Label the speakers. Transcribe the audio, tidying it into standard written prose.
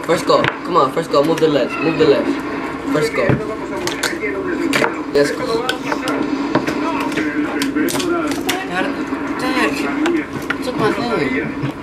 Speaker 1: First go. Come on, first go. Move the legs. Move the legs. First go. Yes, go. Dad, took my thing.